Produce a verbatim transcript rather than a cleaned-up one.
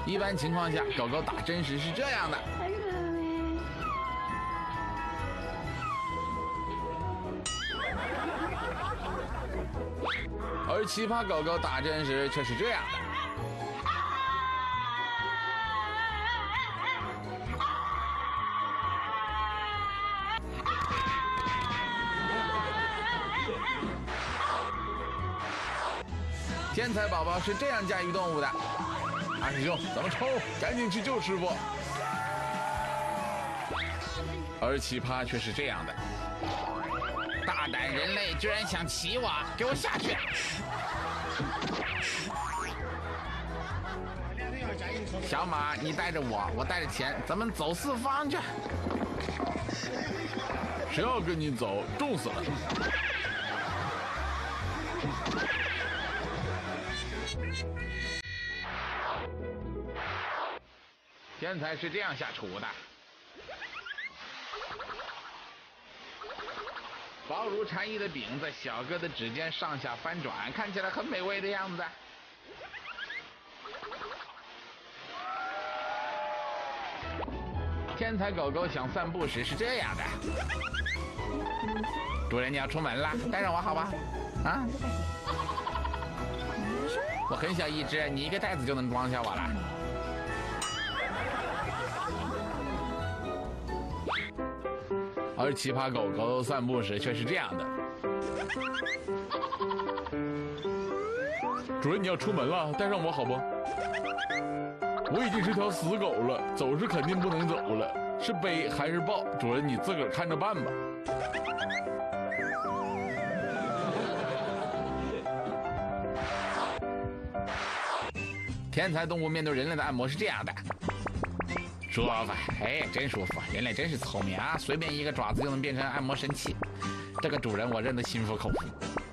一般情况下，狗狗打针时是这样的。而奇葩狗狗打针时却是这样的。天才宝宝是这样驾驭动物的。二师兄，怎么抽？赶紧去救师傅。而奇葩却是这样的。大胆人类居然想骑我，给我下去！小马，你带着我，我带着钱，咱们走四方去。谁要跟你走，重死了！天才是这样下厨的。薄如蝉翼的饼在小哥的指尖上下翻转，看起来很美味的样子。天才狗狗想散步时是这样的。主人，你要出门了，带上我好吧？啊？我很小一只，你一个袋子就能装下我了。而奇葩狗狗散步时却是这样的。主人，你要出门了，带上我好不？我已经是条死狗了，走是肯定不能走了，是背还是抱？主人，你自个儿看着办吧。天才动物面对人类的按摩是这样的。舒服，哎，真舒服！人类真是聪明啊，随便一个爪子就能变成按摩神器。这个主人我认得心服口服。